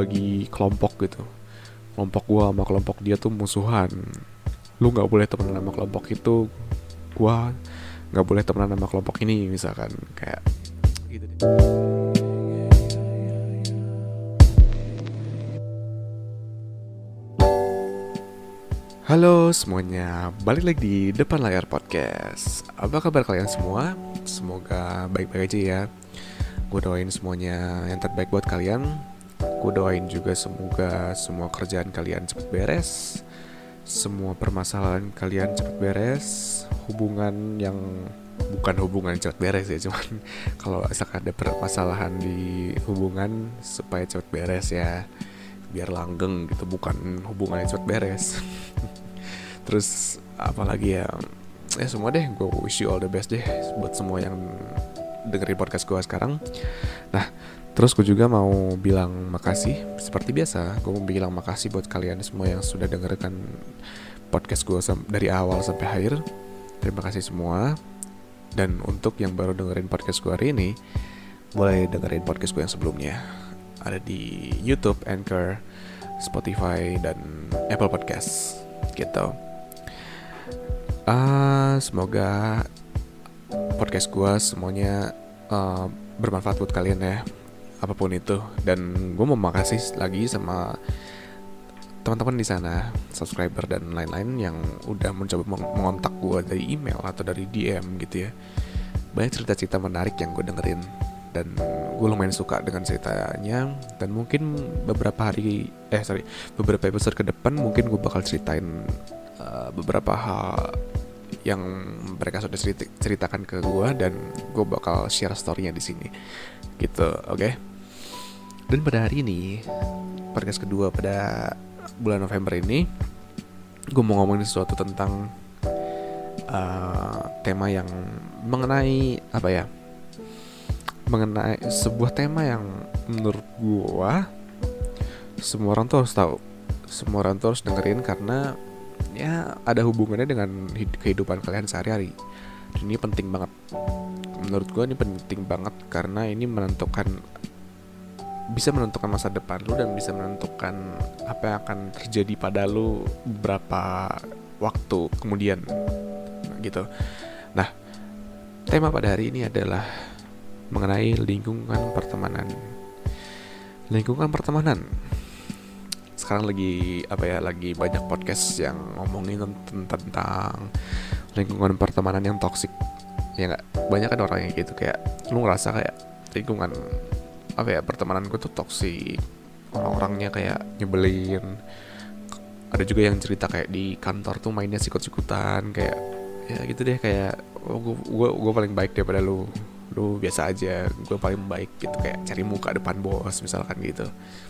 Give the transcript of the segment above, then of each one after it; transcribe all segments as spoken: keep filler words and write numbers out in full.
dibagi kelompok gitu. Kelompok gua sama kelompok dia tuh musuhan. Lu nggak boleh temenan sama kelompok itu, gua nggak boleh temenan sama kelompok ini misalkan, kayak gitu deh. Halo semuanya, balik lagi di Depan Layar Podcast. Apa kabar kalian semua? Semoga baik-baik aja ya. Gue doain semuanya yang terbaik buat kalian. Gue doain juga semoga semua kerjaan kalian cepat beres, semua permasalahan kalian cepat beres. Hubungan yang bukan hubungan cepat beres ya, cuman kalau misalkan ada permasalahan di hubungan supaya cepat beres ya, biar langgeng gitu, bukan hubungannya cepat beres. Terus apalagi ya, ya semua deh, gue wish you all the best deh buat semua yang dengerin podcast gue sekarang. Nah, terus gue juga mau bilang makasih. Seperti biasa, gue mau bilang makasih buat kalian semua yang sudah dengarkan podcast gue sam- dari awal sampai akhir. Terima kasih semua. Dan untuk yang baru dengerin podcast gue hari ini, boleh dengerin podcast gue yang sebelumnya. Ada di YouTube, Anchor, Spotify, dan Apple Podcast gitu. Uh, semoga podcast gue semuanya uh, bermanfaat buat kalian ya, apapun itu. Dan gue mau makasih lagi sama teman-teman di sana, subscriber dan lain-lain yang udah mencoba meng- mengontak gue dari email atau dari D M gitu ya. Banyak cerita-cerita menarik yang gue dengerin, dan gue lumayan suka dengan ceritanya. Dan mungkin beberapa hari eh sorry beberapa episode ke depan mungkin gue bakal ceritain uh, beberapa hal yang mereka sudah cerita- ceritakan ke gue, dan gue bakal share story-nya di sini gitu, oke? Okay? Dan pada hari ini, podcast kedua pada bulan November ini, gue mau ngomongin sesuatu tentang uh, tema yang mengenai apa ya? Mengenai sebuah tema yang menurut gue semua orang tuh harus tahu, semua orang tuh harus dengerin, karena ya ada hubungannya dengan kehidupan kalian sehari-hari. Dan ini penting banget. Menurut gue ini penting banget karena ini menentukan, bisa menentukan masa depan lu, dan bisa menentukan apa yang akan terjadi pada lu beberapa waktu kemudian gitu. Nah, tema pada hari ini adalah mengenai lingkungan pertemanan. Lingkungan pertemanan. Sekarang lagi apa ya, lagi banyak podcast yang ngomongin tentang lingkungan pertemanan yang toksik. Ya nggak, banyak kan orang yang gitu, kayak lu ngerasa kayak lingkungan apa ya, pertemanan gue tuh toksik, orang-orangnya kayak nyebelin. Ada juga yang cerita kayak di kantor tuh mainnya sikut-sikutan, kayak ya gitu deh, kayak oh, gue, gue gue paling baik daripada lu, lu biasa aja, gue paling baik gitu, kayak cari muka depan bos misalkan gitu.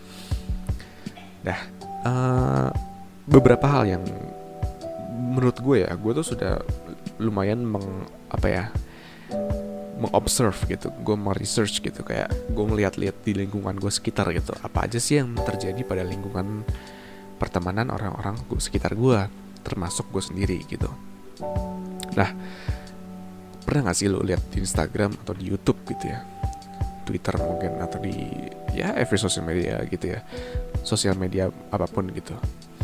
Nah, uh, beberapa hal yang menurut gue ya, gue tuh sudah lumayan meng apa ya, mengobserve gitu, gue mau research gitu, kayak gue ngeliat-liat di lingkungan gue sekitar gitu, apa aja sih yang terjadi pada lingkungan pertemanan orang-orang gue sekitar gue, termasuk gue sendiri gitu. Nah, pernah nggak sih lo lihat di Instagram atau di YouTube gitu ya, Twitter mungkin, atau di ya every social media gitu ya, sosial media apapun gitu,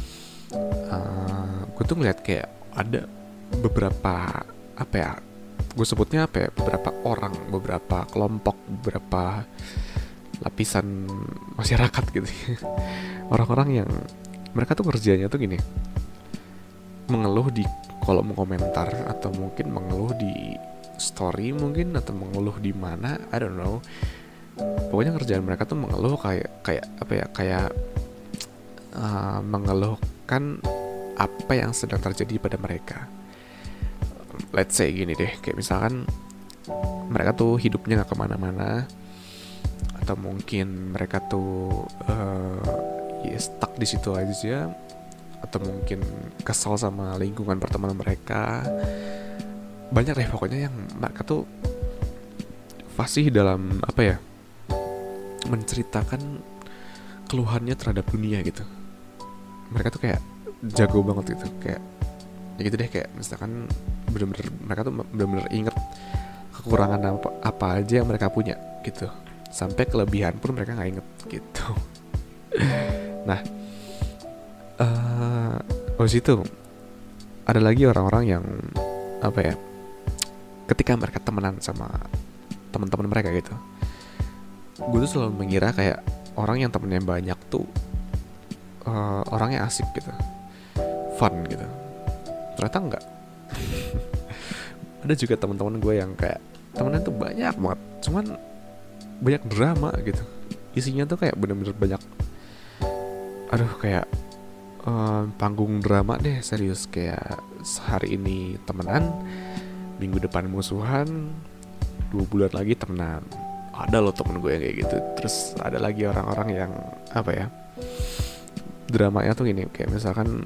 uh, gue tuh ngeliat kayak ada beberapa apa ya, gue sebutnya apa ya, beberapa orang, beberapa kelompok, beberapa lapisan masyarakat gitu. Orang-orang yang mereka tuh kerjanya tuh gini, mengeluh di kolom komentar, atau mungkin mengeluh di story mungkin, atau mengeluh di mana, I don't know. Pokoknya kerjaan mereka tuh mengeluh kayak kayak apa ya, kayak uh, mengeluhkan apa yang sedang terjadi pada mereka. Let's say gini deh, kayak misalkan mereka tuh hidupnya nggak kemana-mana, atau mungkin mereka tuh uh, ya stuck di situ aja, atau mungkin kesal sama lingkungan pertemanan mereka. Banyak deh pokoknya yang mereka tuh fasih dalam apa ya, menceritakan keluhannya terhadap dunia gitu. Mereka tuh kayak jago banget gitu, kayak ya gitu deh, kayak misalkan bener-bener mereka tuh bener-bener inget kekurangan apa, apa aja yang mereka punya gitu, sampai kelebihan pun mereka nggak inget gitu. Nah, uh, habis itu ada lagi orang-orang yang apa ya, ketika mereka temenan sama teman-teman mereka gitu, gue tuh selalu mengira kayak orang yang temennya banyak tuh uh, orangnya asik gitu, fun gitu. Ternyata enggak. Ada juga teman-teman gue yang kayak temennya tuh banyak banget, cuman banyak drama gitu. Isinya tuh kayak bener-bener banyak, aduh kayak uh, panggung drama deh, serius. Kayak sehari ini temenan, minggu depan musuhan, dua bulan lagi temenan. Ada loh temen gue yang kayak gitu. Terus ada lagi orang-orang yang apa ya, dramanya tuh gini, kayak misalkan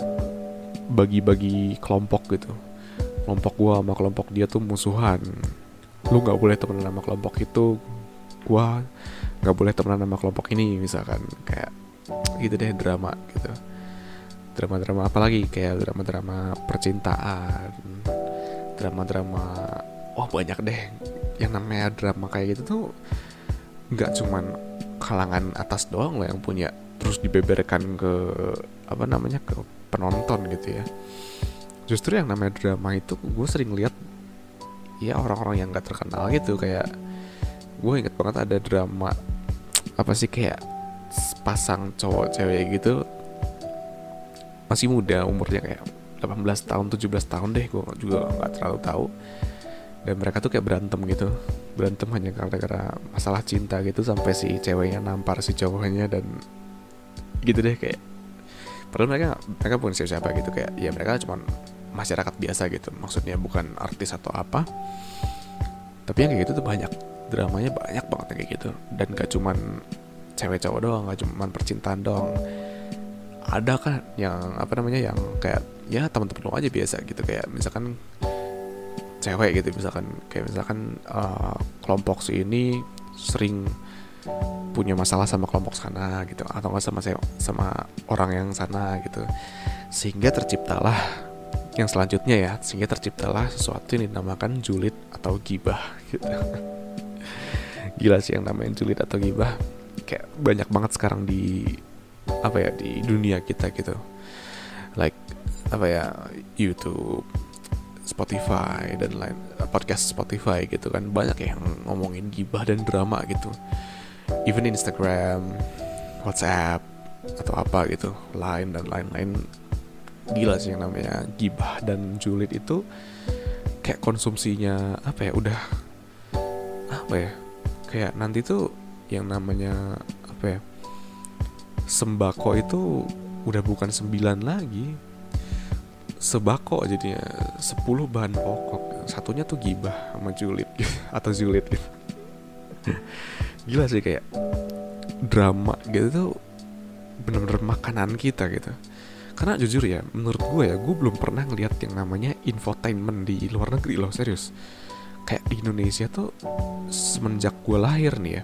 bagi-bagi kelompok gitu. Kelompok gue sama kelompok dia tuh musuhan, lu gak boleh temenan sama kelompok itu, gue gak boleh temenan sama kelompok ini misalkan. Kayak gitu deh, drama gitu. Drama-drama apalagi, kayak drama-drama percintaan, drama-drama, oh banyak deh. Yang namanya drama kayak gitu tuh gak cuman kalangan atas doang lah yang punya, terus dibeberkan ke apa namanya, ke penonton gitu ya. Justru yang namanya drama itu gue sering lihat ya orang-orang yang gak terkenal gitu. Kayak gue inget banget ada drama apa sih, kayak pasang cowok cewek gitu, masih muda umurnya, kayak delapan belas tahun tujuh belas tahun deh, gue juga gak terlalu tahu. Dan mereka tuh kayak berantem gitu, berantem hanya gara-gara masalah cinta gitu, sampai si ceweknya nampar si cowoknya dan gitu deh. Kayak padahal mereka mereka bukan siapa-siapa gitu, kayak ya mereka cuma masyarakat biasa gitu, maksudnya bukan artis atau apa. Tapi yang kayak gitu tuh banyak, dramanya banyak banget yang kayak gitu. Dan gak cuman cewek cowok doang, gak cuman percintaan doang. Ada kan yang apa namanya, yang kayak ya teman-teman lo aja biasa gitu, kayak misalkan cewek gitu, misalkan kayak misalkan uh, kelompok si ini sering punya masalah sama kelompok sana gitu, atau nggak sama sama orang yang sana gitu, sehingga terciptalah yang selanjutnya ya, sehingga terciptalah sesuatu yang dinamakan julid atau gibah gitu. Gila sih yang namanya julid atau gibah, kayak banyak banget sekarang di apa ya, di dunia kita gitu. Like apa ya, YouTube, Spotify dan lain, podcast Spotify gitu kan, banyak yang ngomongin gibah dan drama gitu. Even Instagram, WhatsApp atau apa gitu, Line dan lain-lain. Gila sih yang namanya gibah dan julid itu kayak konsumsinya apa ya, udah apa ya, kayak nanti tuh yang namanya apa ya, sembako itu udah bukan sembilan lagi, sebako jadinya sepuluh bahan pokok, satunya tuh gibah sama julid gitu, atau julid gitu. Gila sih, kayak drama gitu tuh bener-bener makanan kita gitu. Karena jujur ya, menurut gue ya, gue belum pernah ngeliat yang namanya infotainment di luar negeri loh, serius. Kayak di Indonesia tuh semenjak gue lahir nih ya,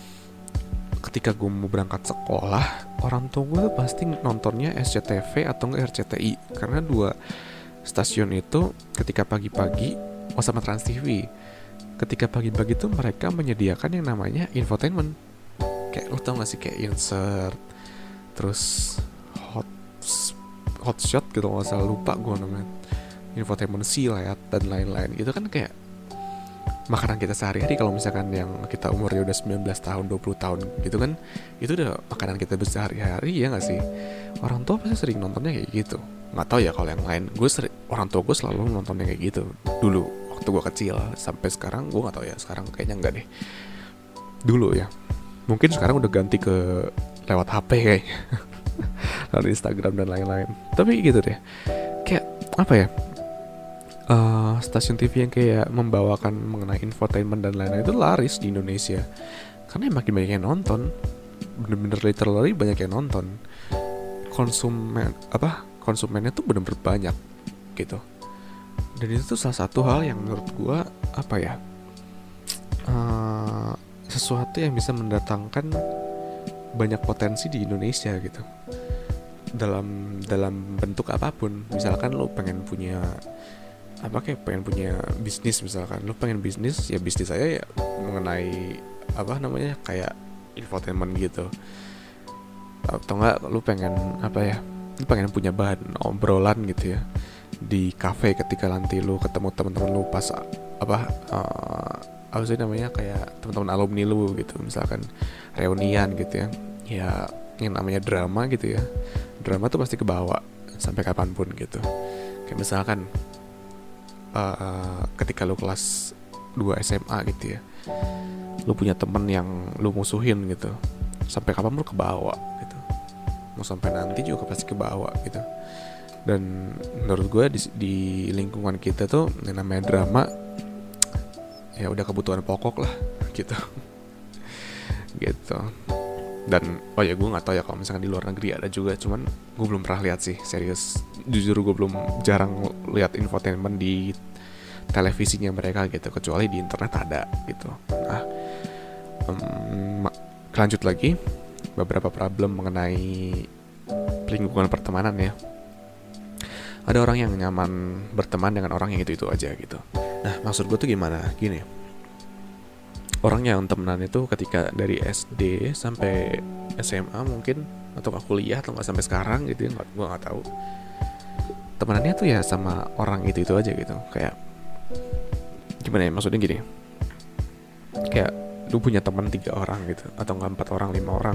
ketika gue mau berangkat sekolah, orang tua gue tuh pasti nontonnya S C T V atau nggak R C T I, karena dua stasiun itu ketika pagi-pagi, oh sama Trans T V, ketika pagi-pagi tuh mereka menyediakan yang namanya infotainment. Kayak lo tau gak sih, kayak insert, terus hot hotshot gitu, nggak salah, lupa gue namanya, infotainment silat dan lain-lain gitu kan. Kayak makanan kita sehari-hari kalau misalkan yang kita umurnya udah sembilan belas tahun, dua puluh tahun gitu kan, itu udah makanan kita sehari-hari ya gak sih. Orang tua pasti sering nontonnya kayak gitu. Gak tahu ya kalau yang lain, gue sering, orang tua gue selalu nontonnya kayak gitu dulu waktu gue kecil, sampai sekarang gue gak tahu ya, sekarang kayaknya enggak deh. Dulu ya, mungkin sekarang udah ganti ke lewat H P kayaknya. Dari Instagram dan lain-lain. Tapi gitu deh, kayak apa ya, uh, stasiun T V yang kayak membawakan mengenai infotainment dan lain-lain itu laris di Indonesia, karena makin banyak yang nonton, bener-bener literally banyak yang nonton. Konsumen apa konsumennya tuh bener-bener banyak gitu. Dan itu tuh salah satu hal yang menurut gue apa ya, uh, sesuatu yang bisa mendatangkan banyak potensi di Indonesia gitu, dalam dalam bentuk apapun. Misalkan lo pengen punya apa, kayak pengen punya bisnis, misalkan lo pengen bisnis, ya bisnis saya ya mengenai apa namanya, kayak infotainment gitu. atau enggak lu pengen apa ya, lu pengen punya bahan obrolan gitu ya di kafe ketika nanti lu ketemu teman-teman lu pas apa uh, apa sih namanya, kayak teman-teman alumni lu gitu, misalkan reunian gitu ya. Ya yang namanya drama gitu ya, drama tuh pasti kebawa sampai kapanpun gitu. Kayak misalkan uh, ketika lu kelas dua S M A gitu ya, lu punya temen yang lu musuhin gitu, sampai kapan lu kebawa gitu, mau sampai nanti juga pasti kebawa gitu. Dan menurut gue di, di lingkungan kita tuh yang namanya drama ya udah kebutuhan pokok lah gitu. Gitu. Dan oh ya gue nggak tahu ya kalau misalkan di luar negeri ada juga, cuman gue belum pernah lihat sih, serius jujur gue belum, jarang lihat infotainment di televisinya mereka gitu, kecuali di internet ada gitu. Nah um, lanjut lagi, beberapa problem mengenai lingkungan pertemanan ya. Ada orang yang nyaman berteman dengan orang yang itu-itu aja gitu. Nah maksud gue tuh gimana, gini, orang yang temenan itu ketika dari S D sampai S M A mungkin, atau kuliah, atau nggak sampai sekarang gitu ya, gue nggak tahu. Temenannya tuh ya sama orang itu-itu aja gitu. Kayak gimana ya, maksudnya gini, kayak lu punya teman tiga orang gitu, atau nggak empat orang, lima orang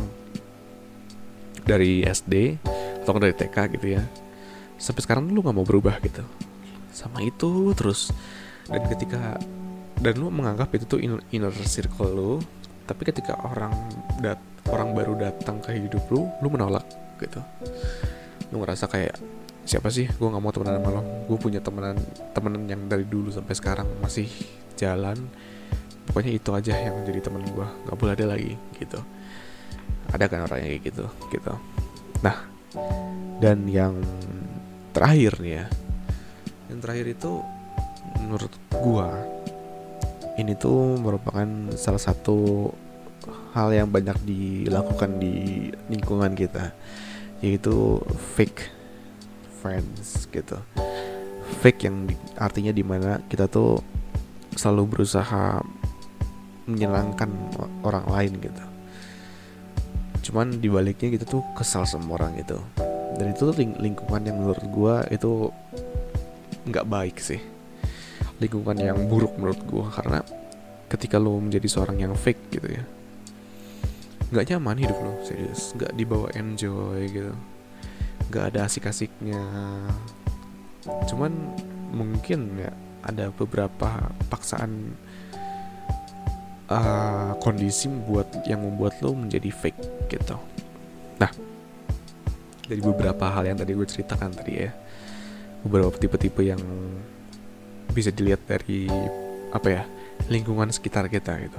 dari S D atau dari T K gitu ya, sampai sekarang lu nggak mau berubah gitu sama itu terus. Dan ketika dan lu menganggap itu tuh inner, inner circle lu, tapi ketika orang dat orang baru datang ke hidup lu, lu menolak gitu. Lu ngerasa kayak, siapa sih, gue nggak mau temenan sama lo, gue punya temenan temenan yang dari dulu sampai sekarang masih jalan, pokoknya itu aja yang jadi temen gue, nggak boleh ada lagi gitu. Ada kan orang yang kayak gitu gitu. Nah dan yang terakhir nih ya, yang terakhir itu menurut gue ini tuh merupakan salah satu hal yang banyak dilakukan di lingkungan kita, yaitu fake friends gitu. Fake yang di, artinya dimana kita tuh selalu berusaha menyenangkan orang lain gitu, cuman dibaliknya kita tuh kesal sama orang gitu. Dan itu tuh ling- lingkungan yang menurut gue itu nggak baik sih, lingkungan yang buruk menurut gue. Karena ketika lo menjadi seorang yang fake gitu ya, nggak nyaman hidup lo, serius, nggak dibawa enjoy gitu, nggak ada asik-asiknya. Cuman mungkin ya ada beberapa paksaan uh, kondisi buat yang membuat lo menjadi fake gitu. Nah dari beberapa hal yang tadi gue ceritakan tadi ya, beberapa tipe-tipe yang bisa dilihat dari apa ya, lingkungan sekitar kita gitu.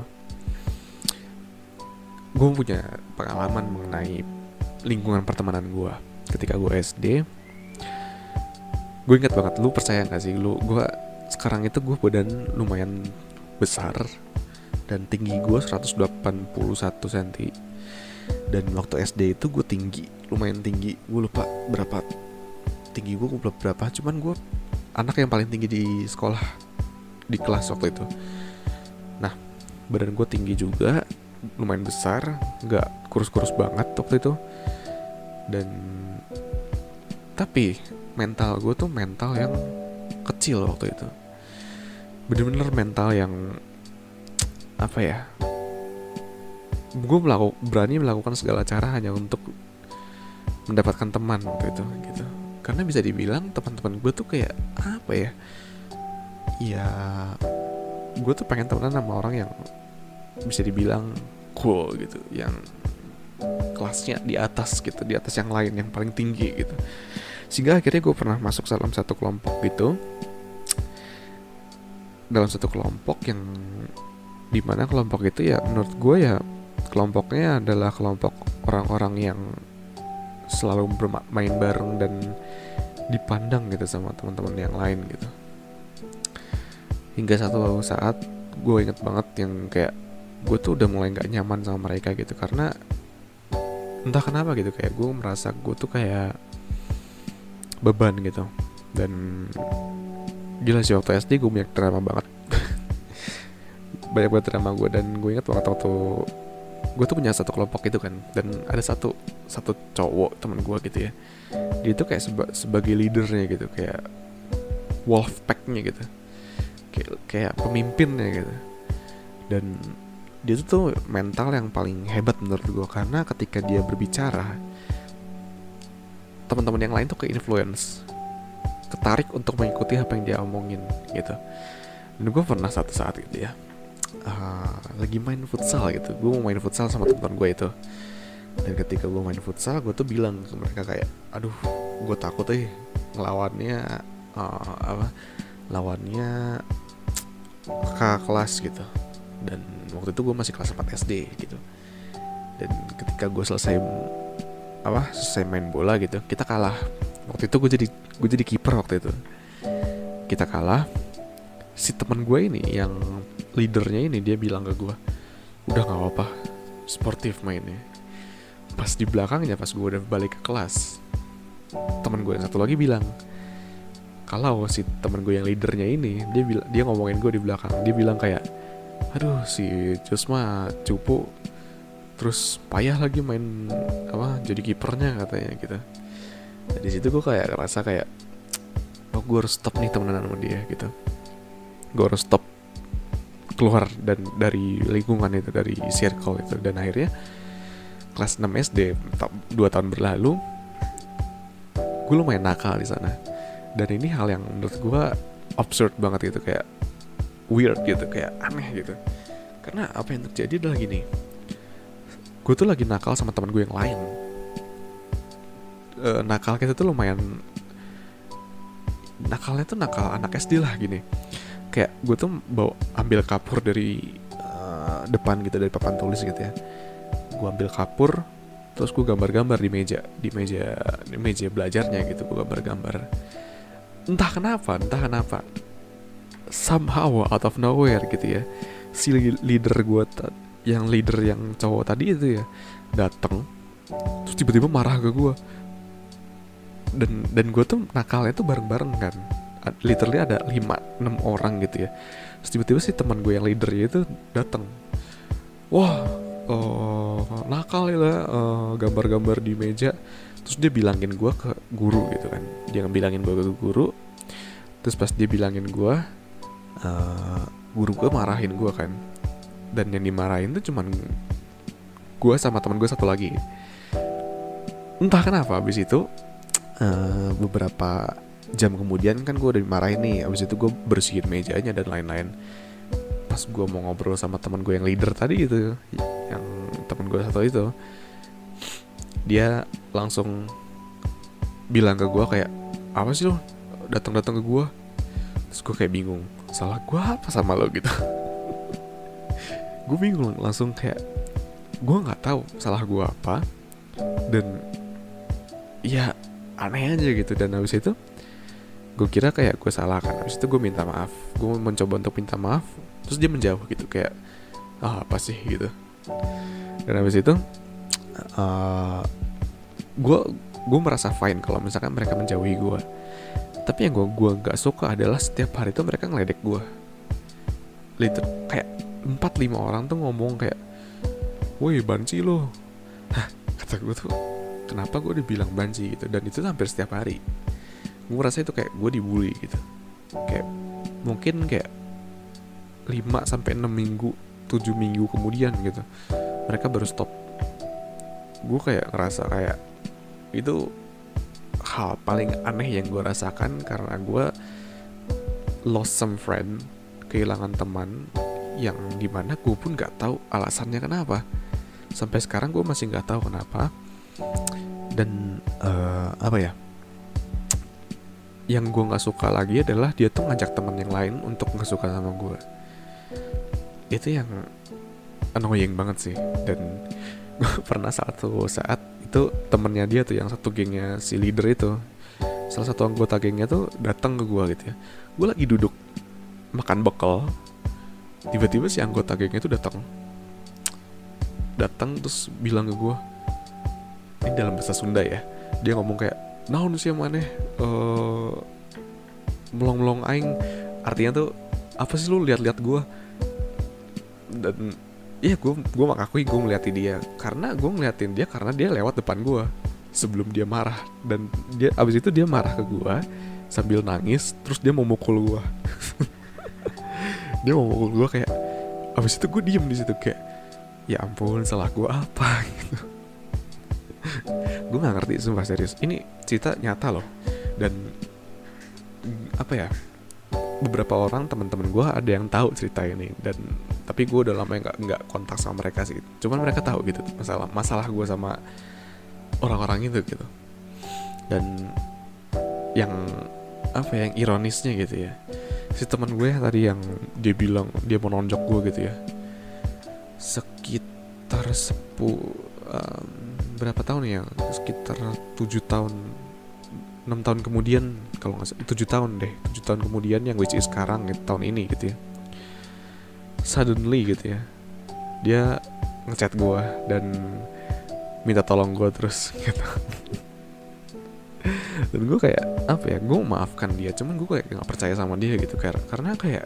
Gue punya pengalaman mengenai lingkungan pertemanan gue ketika gue S D. Gue ingat banget, lu percaya gak sih, lu gue sekarang itu gue badan lumayan besar dan tinggi gue seratus delapan puluh satu sentimeter. Dan waktu S D itu gue tinggi, lumayan tinggi, gue lupa berapa tinggi gue, gue berapa, cuman gue anak yang paling tinggi di sekolah, di kelas waktu itu. Nah badan gue tinggi juga, lumayan besar, gak kurus-kurus banget waktu itu. Dan tapi mental gue tuh mental yang kecil waktu itu, bener-bener mental yang apa ya, gue melaku, berani melakukan segala cara hanya untuk mendapatkan teman waktu itu gitu. Karena bisa dibilang teman-teman gue tuh kayak apa ya, ya gue tuh pengen temenan sama orang yang bisa dibilang cool gitu, yang kelasnya di atas gitu, di atas yang lain, yang paling tinggi gitu. Sehingga akhirnya gue pernah masuk dalam satu kelompok gitu, dalam satu kelompok yang dimana kelompok itu ya menurut gue ya kelompoknya adalah kelompok orang-orang yang selalu bermain bareng dan dipandang gitu sama teman-teman yang lain gitu. Hingga satu saat gue inget banget yang kayak gue tuh udah mulai gak nyaman sama mereka gitu, karena entah kenapa gitu, kayak gue merasa gue tuh kayak beban gitu. Dan gila sih, waktu S D gue banyak drama banget banyak banget drama gue. Dan gue inget waktu waktu gue tuh punya satu kelompok gitu kan, dan ada satu satu cowok teman gue gitu ya, dia tuh kayak seba, sebagai leadernya gitu, kayak wolf pack-nya gitu, kayak kayak pemimpinnya gitu. Dan dia tuh tuh mental yang paling hebat menurut gue, karena ketika dia berbicara, teman-teman yang lain tuh ke influence, ketarik untuk mengikuti apa yang dia omongin gitu. Dan gue pernah satu saat gitu ya, uh, lagi main futsal gitu, gue mau main futsal sama teman gue itu. Dan ketika gue main futsal, gue tuh bilang ke mereka kayak, aduh, gue takut eh ngelawannya uh, apa lawannya kakak kelas gitu. Dan waktu itu gue masih kelas empat S D gitu. Dan ketika gue selesai apa selesai main bola gitu, kita kalah. Waktu itu gue jadi gue jadi kiper waktu itu. Kita kalah. Si teman gue ini yang leadernya ini, dia bilang ke gue, udah nggak apa-apa, sportif mainnya. Pas di belakangnya, pas gue udah balik ke kelas, teman gue yang satu lagi bilang, kalau si teman gue yang leadernya ini, dia bil- dia ngomongin gue di belakang, dia bilang kayak, aduh si Cus mah cupu, terus payah lagi main apa jadi kipernya katanya gitu. Nah, di situ gue kayak ngerasa kayak, oh gue harus stop nih temenan sama dia gitu. Gue harus stop keluar dan dari lingkungan itu, dari circle itu. Dan akhirnya kelas enam S D, dua tahun berlalu, gue lumayan nakal di sana. Dan ini hal yang menurut gue absurd banget gitu, kayak weird gitu, kayak aneh gitu. Karena apa yang terjadi adalah gini, gue tuh lagi nakal sama teman gue yang lain. E, nakal kita tuh lumayan, nakalnya tuh nakal anak S D lah gini. Kayak gue tuh bawa ambil kapur dari uh, depan gitu, dari papan tulis gitu ya. Gue ambil kapur, terus gue gambar-gambar di meja, di meja, di meja belajarnya gitu. Gue gambar-gambar. Entah kenapa, entah kenapa, somehow out of nowhere gitu ya, si leader gue, ta- yang leader yang cowok tadi itu ya, datang, terus tiba-tiba marah ke gue. Dan dan gue tuh nakalnya tuh bareng-bareng kan. Literally ada lima enam orang gitu ya. Terus tiba-tiba si teman gue yang leadernya itu datang. Wah, oh, nakal ya lah, uh, gambar-gambar di meja. Terus dia bilangin gue ke guru gitu kan. Dia bilangin gue ke guru. Terus pas dia bilangin gue, uh, guru gue marahin gue kan. Dan yang dimarahin tuh cuman gue sama teman gue satu lagi. Entah kenapa abis itu uh, beberapa jam kemudian kan gue udah dimarahin nih. Abis itu gue bersihin mejanya dan lain-lain. Pas gue mau ngobrol sama teman gue yang leader tadi gitu, yang teman gue satu itu, dia langsung bilang ke gue kayak, apa sih lo datang-datang ke gue? Terus gue kayak bingung, salah gue apa sama lo gitu. Gue bingung langsung, kayak gue nggak tahu salah gue apa, dan ya aneh aja gitu. Dan abis itu gue kira kayak gue salah kan. Habis itu gue minta maaf, gue mencoba untuk minta maaf, terus dia menjauh gitu, kayak ah apa sih gitu. Dan habis itu uh, gue gue merasa fine kalau misalkan mereka menjauhi gue. Tapi yang gue gue nggak suka adalah setiap hari itu mereka ngeledek gue. Liter kayak empat lima orang tuh ngomong kayak, woi banci lo. Hah, kata gue tuh, kenapa gue dibilang banci gitu. Dan itu hampir setiap hari. Gue rasa itu kayak gue dibully gitu. Kayak mungkin kayak lima sampai enam minggu, tujuh minggu kemudian gitu, mereka baru stop. Gue kayak ngerasa kayak itu hal paling aneh yang gue rasakan, karena gue lost some friend, kehilangan teman yang dimana gue pun gak tahu alasannya kenapa. Sampai sekarang gue masih gak tahu kenapa. Dan uh, apa ya, yang gue nggak suka lagi adalah dia tuh ngajak teman yang lain untuk nggak suka sama gue. Itu yang annoying banget sih. Dan gue pernah satu saat itu temennya dia tuh, yang satu gengnya si leader itu, salah satu anggota gengnya tuh datang ke gue gitu ya. Gue lagi duduk makan bekal, tiba-tiba si anggota gengnya tuh datang, datang terus bilang ke gue, ini dalam bahasa Sunda ya, dia ngomong kayak, naon sih maneh uh, melong-melong aing, artinya tuh apa sih lu lihat-lihat gue. Dan Iya, gue gue mengakui gue ngeliatin dia karena gue ngeliatin dia karena dia lewat depan gue sebelum dia marah, dan dia abis itu dia marah ke gue sambil nangis, terus dia mau mukul gue. Dia mau mukul gue kayak, abis itu gue diem di situ kayak, ya ampun, salah gue apa gitu. Gue nggak ngerti, sumpah serius, ini cerita nyata loh. Dan apa ya, beberapa orang teman-teman gue ada yang tahu cerita ini, dan tapi gue udah lama nggak nggak kontak sama mereka sih. Cuman mereka tahu gitu masalah masalah gue sama orang-orang itu gitu. Dan yang apa ya, yang ironisnya gitu ya, si teman gue yang tadi yang dia bilang dia mau nonjok gue gitu ya, sekitar sepuluh um, berapa tahun ya, sekitar tujuh tahun enam tahun kemudian kalau nggak salah, tujuh tahun deh tujuh tahun kemudian, yang which is sekarang gitu, tahun ini gitu ya, suddenly gitu ya, dia ngechat gue dan minta tolong gue terus gitu. Dan gue kayak apa ya, gue maafkan dia, cuman gue kayak nggak percaya sama dia gitu, karena kayak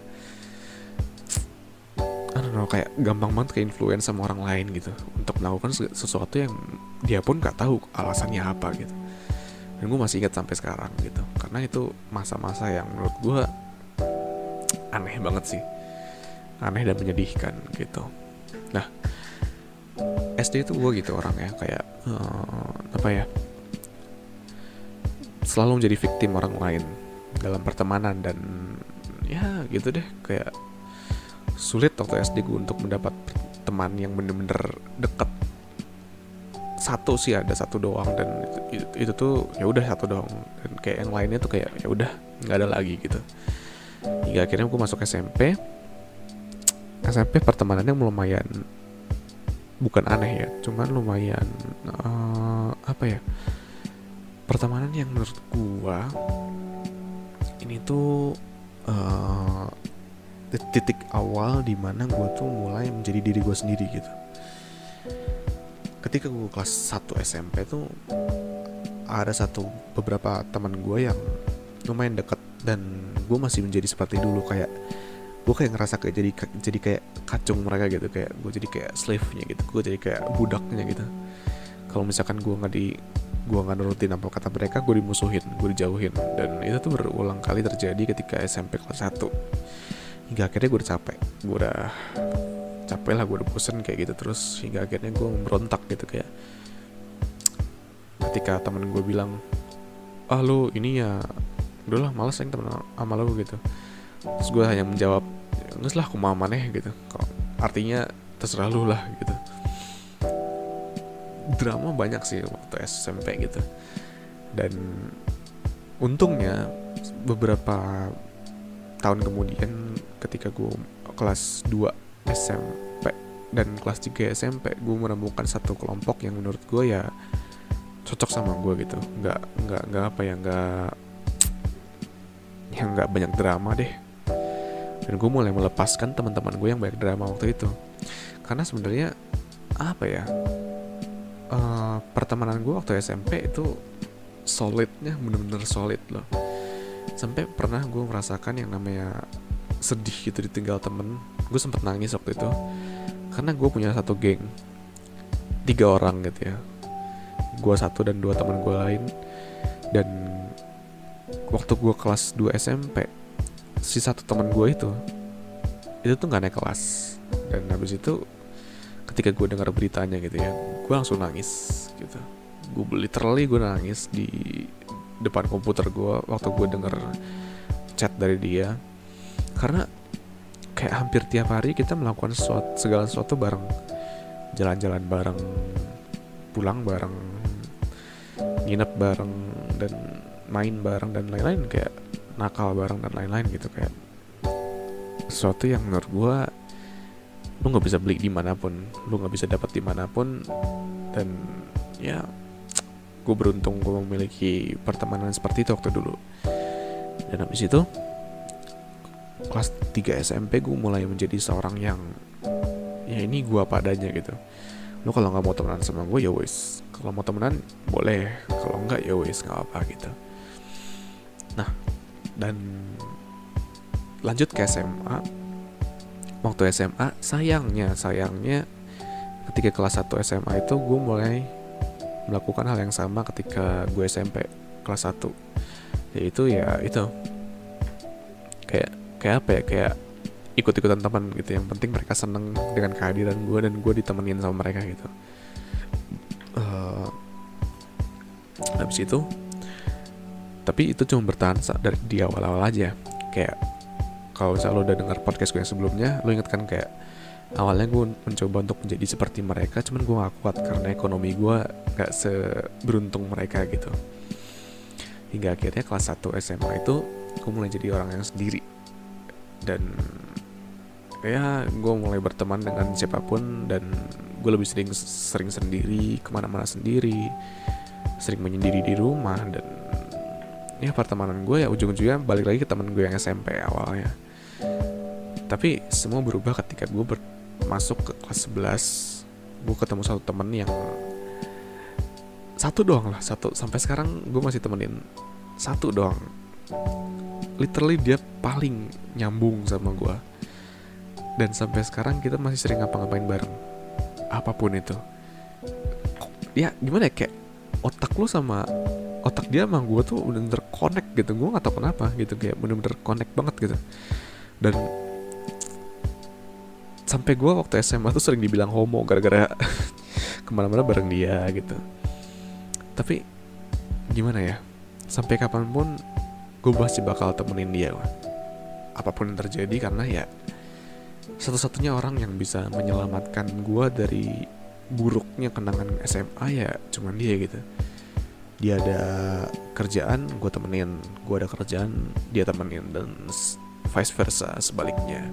I don't know, kayak gampang banget ke influence sama orang lain gitu untuk melakukan sesuatu yang dia pun nggak tahu alasannya apa gitu. Dan gue masih ingat sampai sekarang gitu, karena itu masa-masa yang menurut gue aneh banget sih, aneh dan menyedihkan gitu. Nah, S D itu gue gitu orangnya kayak uh, apa ya, selalu menjadi victim orang lain dalam pertemanan, dan ya gitu deh, kayak sulit waktu S D gue untuk mendapat teman yang bener-bener deket. Satu sih ada satu doang, dan itu, itu, itu tuh ya udah satu doang, dan kayak yang lainnya tuh kayak ya udah nggak ada lagi gitu. Hingga akhirnya gue masuk S M P. S M P pertemanannya lumayan, bukan aneh ya, cuman lumayan uh, apa ya, pertemanan yang menurut gue ini tuh uh, titik awal dimana gue tuh mulai menjadi diri gue sendiri gitu. Ketika gue kelas satu S M P tuh ada satu beberapa teman gue yang lumayan deket, dan gue masih menjadi seperti dulu, kayak gue kayak ngerasa kayak jadi jadi kayak kacung mereka gitu, kayak gue jadi kayak slave-nya gitu, gue jadi kayak budaknya gitu. Kalau misalkan gue nggak di gue nggak nurutin apa kata mereka, gue dimusuhin, gue dijauhin, dan itu tuh berulang kali terjadi ketika S M P kelas satu. Hingga akhirnya gue udah capek, gue udah capek lah, gue udah bosen kayak gitu terus. Hingga akhirnya gue berontak gitu, kayak ketika temen gue bilang, ah lu ini ya udahlah males yang temen sama lu gitu, terus gue hanya menjawab, nggak lah aku mau maneh gitu, kok artinya terserah lu lah gitu. Drama banyak sih waktu S M P gitu, dan untungnya beberapa tahun kemudian ketika gue kelas dua S M P dan kelas tiga S M P, gue menemukan satu kelompok yang menurut gue ya cocok sama gue gitu, nggak nggak nggak apa ya nggak yang nggak banyak drama deh. Dan gue mulai melepaskan teman-teman gue yang banyak drama waktu itu, karena sebenarnya apa ya, uh, pertemanan gue waktu S M P itu solidnya bener-bener solid loh. Sampai pernah gue merasakan yang namanya sedih gitu ditinggal temen. Gue sempet nangis waktu itu karena gue punya satu geng tiga orang gitu ya, gue satu dan dua teman gue lain. Dan waktu gue kelas dua S M P, si satu teman gue itu itu tuh gak naik kelas. Dan habis itu ketika gue dengar beritanya gitu ya, gue langsung nangis gitu. Gue literally gue nangis di depan komputer gue waktu gue denger chat dari dia, karena kayak hampir tiap hari kita melakukan sesuatu, segala sesuatu bareng, jalan-jalan bareng, pulang bareng, nginep bareng, dan main bareng dan lain-lain, kayak nakal bareng dan lain-lain gitu. Kayak sesuatu yang menurut gue lu nggak bisa beli dimanapun, lu nggak bisa dapat dimanapun. Dan ya gue beruntung gue memiliki pertemanan seperti itu waktu dulu. Dan habis itu kelas tiga S M P gue mulai menjadi seorang yang ya ini gue apa adanya gitu. Lu kalau nggak mau temenan sama gue ya wes, kalau mau temenan boleh, kalau nggak ya wes nggak apa gitu. Nah, dan lanjut ke S M A. waktu S M A, sayangnya sayangnya ketika kelas satu S M A itu gue mulai melakukan hal yang sama ketika gue S M P kelas satu, yaitu ya itu kayak kayak apa ya kayak ikut-ikutan teman gitu, yang penting mereka seneng dengan kehadiran gue dan gue ditemenin sama mereka gitu. Uh, habis itu tapi itu cuma bertahan dari di awal-awal aja. Kayak kalau misalnya lo udah dengar podcast gue yang sebelumnya, lo inget kan kayak awalnya gue mencoba untuk menjadi seperti mereka, cuman gue gak kuat karena ekonomi gue gak seberuntung mereka gitu. Hingga akhirnya kelas satu S M A itu gue mulai jadi orang yang sendiri, dan ya gue mulai berteman dengan siapapun, dan gue lebih sering sering sendiri, kemana-mana sendiri, sering menyendiri di rumah. Dan ya pertemanan gue ya ujung-ujungnya balik lagi ke teman gue yang S M P awalnya. Tapi semua berubah ketika gue ber- masuk ke kelas sebelas. Gue ketemu satu temen yang satu doang lah, satu sampai sekarang gue masih temenin, satu doang. Literally dia paling nyambung sama gue, dan sampai sekarang kita masih sering ngapa-ngapain bareng, apapun itu. Ya gimana ya, kayak otak lu sama otak dia sama gue tuh bener-bener connect gitu. Gue gak tau kenapa gitu, kayak bener-bener connect banget gitu. Dan sampai gue waktu S M A tuh sering dibilang homo gara-gara kemana-mana bareng dia gitu. Tapi gimana ya, sampai kapanpun gue pasti bakal temenin dia, apapun yang terjadi, karena ya satu-satunya orang yang bisa menyelamatkan gue dari buruknya kenangan S M A ya cuman dia gitu. Dia ada kerjaan, gue temenin. Gue ada kerjaan, dia temenin. Dan vice versa, sebaliknya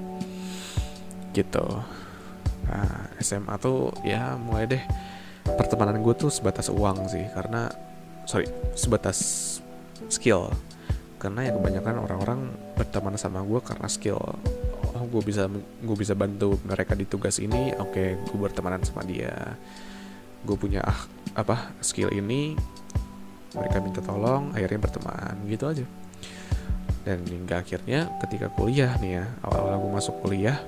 gitu. Nah, S M A tuh ya mulai deh pertemanan gue tuh sebatas uang sih. Karena Sorry, sebatas skill. Karena ya kebanyakan orang-orang berteman sama gue karena skill. Oh, gue bisa gue bisa bantu mereka di tugas ini, oke, okay, gue bertemanan sama dia. Gue punya ah apa skill ini, mereka minta tolong, akhirnya berteman gitu aja. Dan hingga akhirnya ketika kuliah nih ya, awal-awal gue masuk kuliah,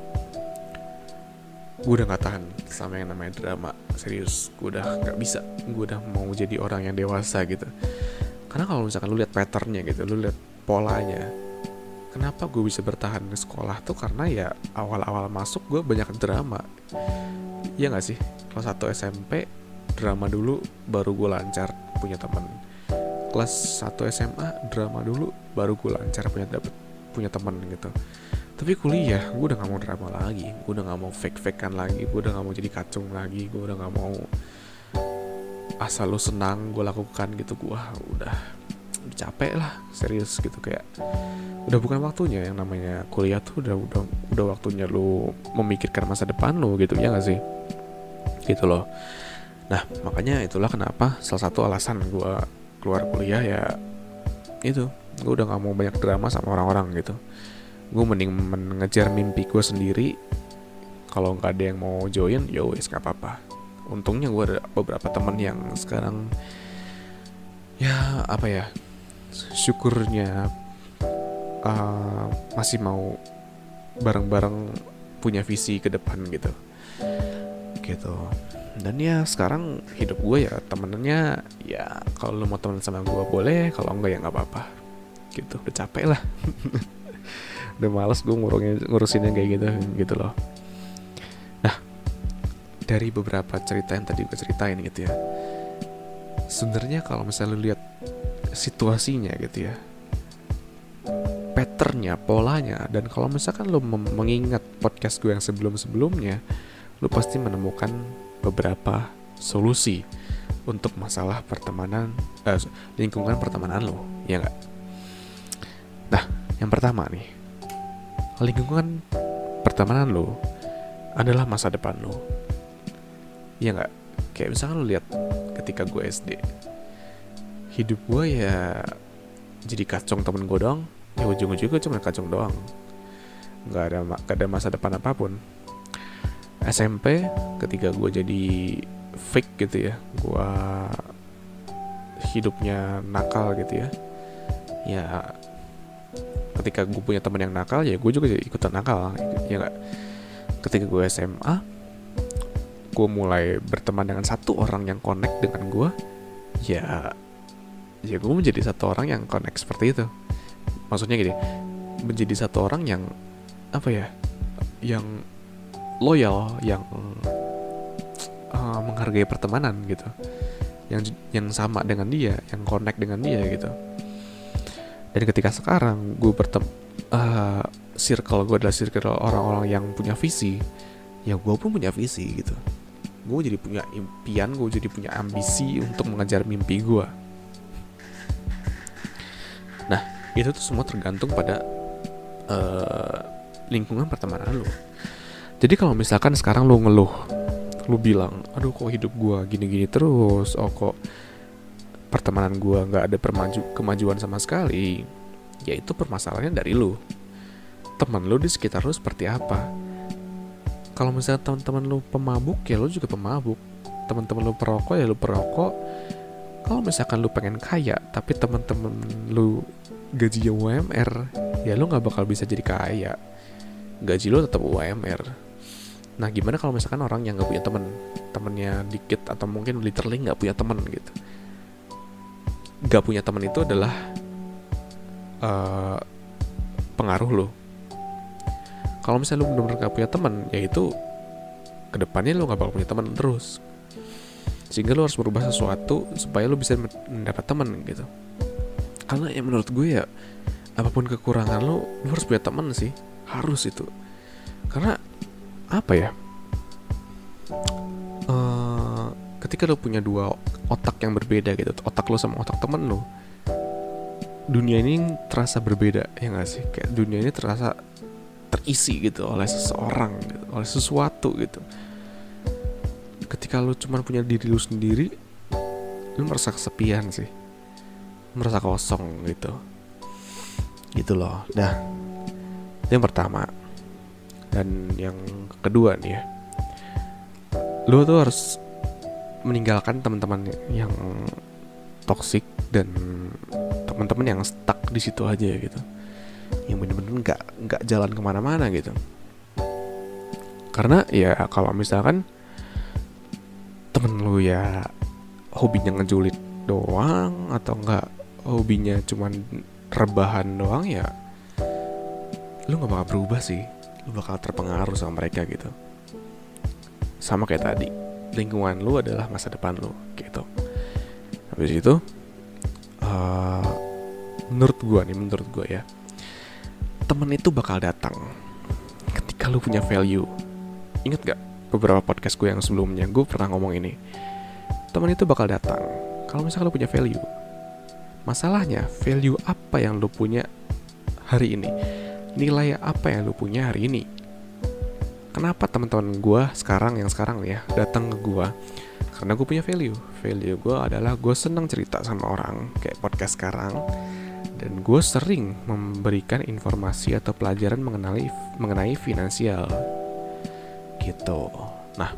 gue udah gak tahan sama yang namanya drama. Serius, gue udah gak bisa. Gue udah mau jadi orang yang dewasa gitu. Karena kalau misalkan lu lihat patternnya gitu, lu lihat polanya, kenapa gue bisa bertahan di sekolah tuh karena ya awal-awal masuk gue banyak drama. Iya gak sih? Kelas satu S M P drama dulu, baru gue lancar punya teman. Kelas satu S M A drama dulu, baru gue lancar punya dapet punya teman gitu. Tapi kuliah gue udah gak mau drama lagi, gue udah gak mau fake-fakean lagi, gue udah gak mau jadi kacung lagi, gue udah gak mau asal lu senang gue lakukan gitu. Gue udah capek lah, serius gitu. Kayak udah bukan waktunya. Yang namanya kuliah tuh udah udah udah waktunya lu memikirkan masa depan lu gitu, ya gak sih? Gitu loh. Nah makanya itulah kenapa salah satu alasan gue keluar kuliah ya itu, gue udah gak mau banyak drama sama orang-orang gitu. Gue mending mengejar mimpi gue sendiri. Kalau gak ada yang mau join, ya wes gak apa-apa. Untungnya gue ada beberapa temen yang sekarang ya apa ya, syukurnya uh, masih mau bareng-bareng punya visi ke depan gitu gitu. Dan ya sekarang hidup gue ya temennya ya, kalau lu mau temen sama gue boleh, kalau enggak ya nggak apa-apa gitu. Udah capek lah udah males gue ngurusin yang kayak gitu gitu loh. Nah dari beberapa cerita yang tadi gue ceritain gitu ya, sebenarnya kalau misalnya lu lihat situasinya gitu ya, patternnya, polanya, dan kalau misalkan lu mem- mengingat podcast gue yang sebelum-sebelumnya, lu pasti menemukan beberapa solusi untuk masalah pertemanan, eh, lingkungan pertemanan lo, ya nggak? Nah, yang pertama nih, lingkungan pertemanan lo adalah masa depan lo, ya nggak? Kayak misalkan lo lihat ketika gue S D, hidup gue ya jadi kacung temen gue doang, ya ujung-ujungnya gue cuma kacung doang, nggak ada nggak ada masa depan apapun. S M P ketika gue jadi fake gitu ya, gue hidupnya nakal gitu ya. Ya ketika gue punya teman yang nakal, ya gue juga jadi ikutan nakal, ya nggak. ketika gue S M A, gue mulai berteman dengan satu orang yang connect dengan gue. Ya, ya gue menjadi satu orang yang connect seperti itu. Maksudnya gini, menjadi satu orang yang apa ya, yang loyal, yang uh, menghargai pertemanan gitu, yang yang sama dengan dia, yang connect dengan dia gitu. Dan ketika sekarang gue bertem uh, circle gue adalah circle orang-orang yang punya visi, ya gue pun punya visi gitu. Gue jadi punya impian, gue jadi punya ambisi untuk mengejar mimpi gue. Nah, itu tuh semua tergantung pada uh, lingkungan pertemanan lo. Jadi kalau misalkan sekarang lo ngeluh, lo bilang, aduh kok hidup gue gini-gini terus, oh kok pertemanan gue nggak ada permaju kemajuan sama sekali, ya itu permasalahannya dari lo. Teman lo di sekitar lo seperti apa? Kalau misalnya teman-teman lo pemabuk, ya lo juga pemabuk. Teman-teman lo perokok, ya lo perokok. Kalau misalkan lo pengen kaya, tapi teman-teman lo gajinya U M R, ya lo nggak bakal bisa jadi kaya. Gaji lo tetap U M R. Nah, gimana kalau misalkan orang yang nggak punya teman, temennya dikit atau mungkin literally nggak punya teman gitu? Nggak punya teman itu adalah uh, pengaruh lo. Kalau misalnya lo benar-benar gak punya teman, ya itu kedepannya lo gak bakal punya teman terus. Sehingga lo harus merubah sesuatu supaya lo bisa mendapat teman gitu. Karena ya menurut gue ya, apapun kekurangan lo, lo harus punya teman sih. Harus itu. Karena apa ya, uh, ketika lo punya dua otak yang berbeda gitu, otak lo sama otak temen lo, dunia ini terasa berbeda, ya gak sih? Kayak dunia ini terasa terisi gitu oleh seseorang gitu, oleh sesuatu gitu. Ketika lu cuma punya diri lu sendiri, lu merasa kesepian sih, merasa kosong gitu gitu loh. Dah, itu yang pertama. Dan yang kedua nih ya, lu tuh harus meninggalkan teman-teman yang toksik dan teman-teman yang stuck di situ aja gitu, yang bener-bener nggak nggak jalan kemana-mana gitu. Karena ya kalau misalkan temen lu ya hobinya ngejulit doang, atau enggak hobinya cuman rebahan doang, ya lu nggak bakal berubah sih, lu bakal terpengaruh sama mereka gitu. Sama kayak tadi, lingkungan lu adalah masa depan lu gitu. Habis itu uh, menurut gua nih menurut gua ya, temen itu bakal datang ketika lu punya value. Ingat gak beberapa podcast gue yang sebelumnya, gue pernah ngomong ini, temen itu bakal datang kalau misalkan lu punya value. Masalahnya, value apa yang lu punya hari ini, nilai apa yang lu punya hari ini. Kenapa teman-teman gue sekarang yang sekarang ya datang ke gue? Karena gue punya value. Value gue adalah gue senang cerita sama orang, kayak podcast sekarang. Dan gue sering memberikan informasi atau pelajaran mengenai mengenai finansial gitu. Nah,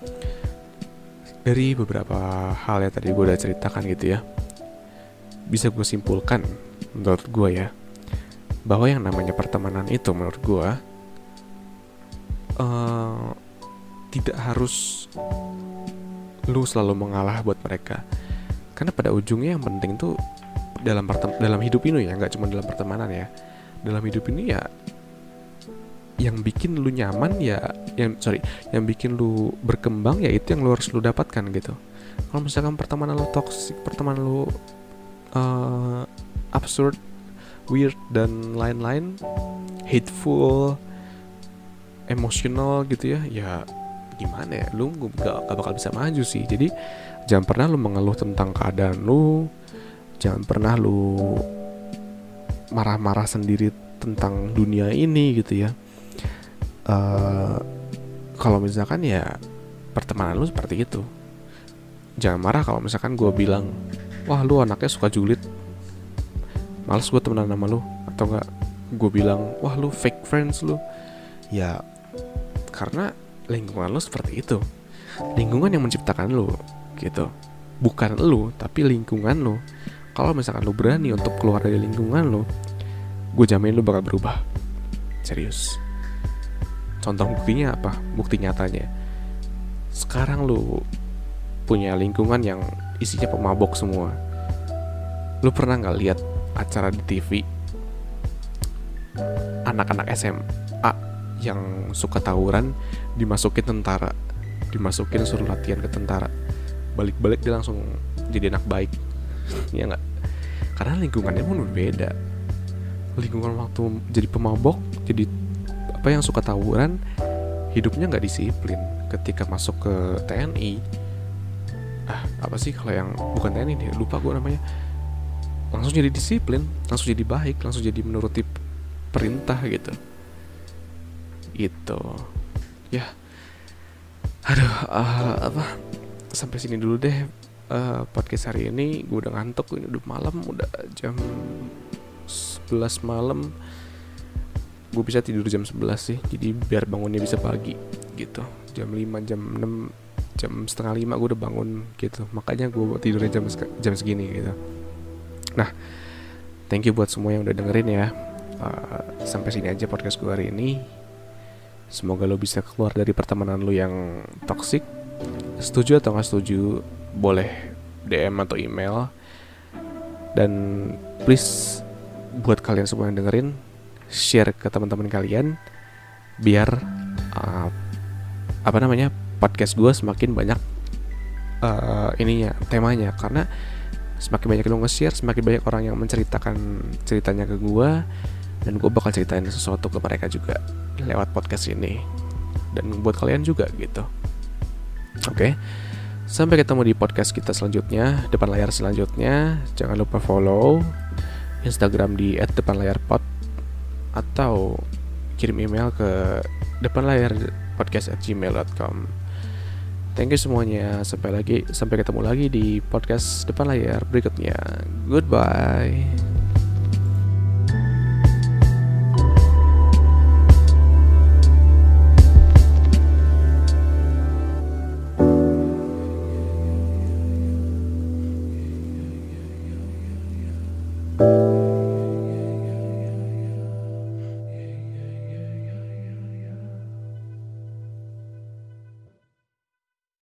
dari beberapa hal yang tadi gue udah ceritakan gitu ya, bisa gue simpulkan menurut gue ya, bahwa yang namanya pertemanan itu menurut gue uh, tidak harus lu selalu mengalah buat mereka. Karena pada ujungnya yang penting tuh dalam pertem- dalam hidup ini ya, nggak cuma dalam pertemanan ya, dalam hidup ini ya, yang bikin lu nyaman ya, yang sorry, yang bikin lu berkembang ya itu yang lu harus lu dapatkan gitu. Kalau misalkan pertemanan lu toxic, pertemanan lu uh, absurd, weird dan lain-lain, hateful, emotional gitu ya, ya gimana ya, lu gak, gak bakal bisa maju sih. Jadi jangan pernah lu mengeluh tentang keadaan lu, jangan pernah lu marah-marah sendiri tentang dunia ini gitu ya. Uh, kalau misalkan ya pertemanan lu seperti itu, jangan marah kalau misalkan gue bilang, wah lu anaknya suka julid, males gue temenan sama lu. Atau enggak gue bilang, wah lu fake friends lu. Ya karena lingkungan lu seperti itu, lingkungan yang menciptakan lu gitu, bukan lu tapi lingkungan lu. Kalau misalkan lu berani untuk keluar dari lingkungan lu, gue jamin lu bakal berubah. Serius. Contoh buktinya apa? Bukti nyatanya, sekarang lu punya lingkungan yang isinya pemabok semua. Lu pernah gak lihat acara di T V anak-anak S M A yang suka tawuran dimasukin tentara, dimasukin suruh latihan ke tentara, balik-balik dia langsung jadi anak baik? Ya gak? Karena lingkungannya pun berbeda. Lingkungan waktu jadi pemabok, jadi apa yang suka tawuran, hidupnya gak disiplin. Ketika masuk ke T N I, ah apa sih kalau yang bukan T N I nih, lupa gue namanya, langsung jadi disiplin, langsung jadi baik, langsung jadi menuruti perintah gitu. Itu ya, aduh, uh, apa sampai sini dulu deh uh, podcast hari ini. Gue udah ngantuk, ini udah malam, udah jam sebelas malam. Gue bisa tidur jam sebelas sih, jadi biar bangunnya bisa pagi gitu. Jam lima, jam enam, jam setengah lima gue udah bangun gitu. Makanya gue tidurnya jam, jam segini gitu. Nah, thank you buat semua yang udah dengerin ya. uh, Sampai sini aja podcast gue hari ini. Semoga lo bisa keluar dari pertemanan lo yang toksik. Setuju atau gak setuju, boleh D M atau email. Dan please, buat kalian semua yang dengerin, share ke teman-teman kalian, biar uh, apa namanya podcast gue semakin banyak uh, ininya, temanya. Karena semakin banyak lo nge-share, semakin banyak orang yang menceritakan ceritanya ke gue, dan gue bakal ceritain sesuatu ke mereka juga lewat podcast ini, dan buat kalian juga gitu. Oke, sampai ketemu di podcast kita selanjutnya, depan layar selanjutnya. Jangan lupa follow Instagram di et depan layar pod, atau kirim email ke depan layar podcast at gmail dot com. Thank you semuanya. Sampai lagi, sampai ketemu lagi di podcast depan layar berikutnya. Goodbye.